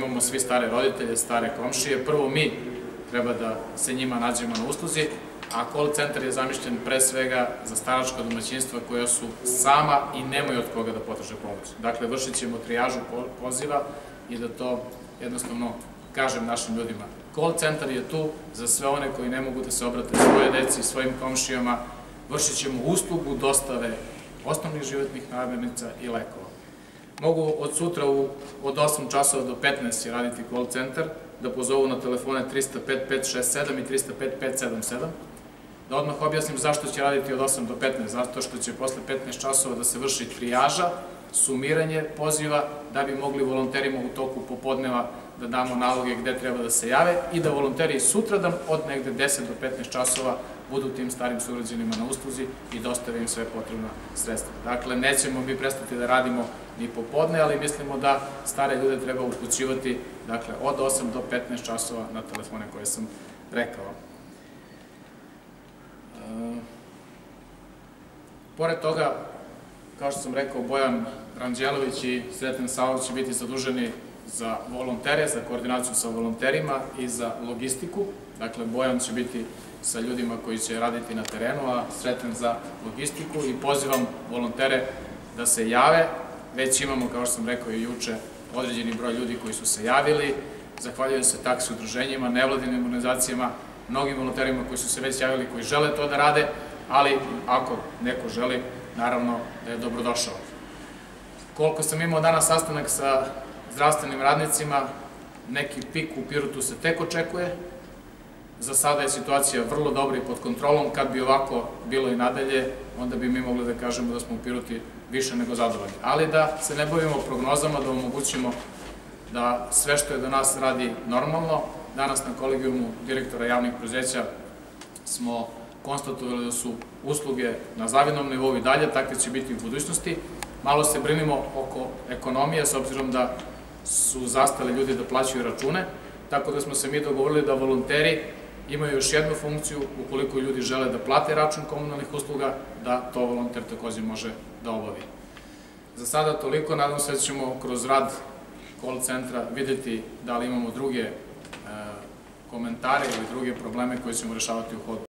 imamo svi stare roditelje, stare komšije, prvo mi treba da se njima nađemo na usluzi, a call centar je zamišljen pre svega za staračka domaćinstva koja su sama i nemaju od koga da potraže pomoć. Dakle, vršit ćemo trijažu poziva i da to jednostavno kažem našim ljudima. Call centar je tu za sve one koji ne mogu da se obrate svoje deci, svojim komšijama. Vršit ćemo uslugu dostave osnovnih životnih namirnica i lekova. Mogu od sutra od 8 časova do 15 raditi call centar, da pozovu na telefone 305-567 i 305-577. Da odmah objasnim zašto će raditi od 8 do 15, zato što će posle 15 časova da se vrši trijaža, sumiranje poziva, da bi mogli volonterima u toku popodneva da damo naloge gde treba da se jave i da volonteri sutradan od negde 10 do 15 časova budu tim starim sugrađanima na usluzi i dostave im sve potrebna sredstva. Dakle, nećemo mi prestati da radimo ni popodne, ali mislimo da stare ljude treba upućivati od 8 do 15 časova na telefone koje sam rekao. Pored toga, kao što sam rekao, Bojan Ranđelović i Sreten Savo će biti zaduženi za volontere, za koordinaciju sa volonterima i za logistiku. Dakle, Bojan će biti sa ljudima koji će raditi na terenu, a Sreten za logistiku i pozivam volontere da se jave. Već imamo, kao što sam rekao i juče, određeni broj ljudi koji su se javili. Zahvaljujem se taksi udruženjima, nevladinim organizacijama, mnogim volonterima koji su se već javili, koji žele to da rade, ali ako neko želi, naravno da je dobrodošao. Koliko sam imao danas sastanak sa zdravstvenim radnicima, neki pik u Pirotu se tek očekuje. Za sada je situacija vrlo dobra i pod kontrolom. Kad bi ovako bilo i nadalje, onda bi mi mogli da kažemo da smo u Piroti više nego zadovoljni. Ali da se ne bavimo prognozama, da omogućimo da sve što je do nas radi normalno. Danas na kolegijumu direktora javnih preduzeća smo konstatovali da su usluge na zavidnom nivou i dalje, takve će biti u budućnosti. Malo se brinimo oko ekonomije, s obzirom da su zastali ljudi da plaćaju račune, tako da smo se mi dogovorili da volonteri imaju još jednu funkciju, ukoliko ljudi žele da plate račun komunalnih usluga, da to volonter takođe može da obavi. Za sada toliko, nadam se da ćemo kroz rad call centra videti da li imamo druge komentare ili druge probleme koje ćemo rešavati u hodu.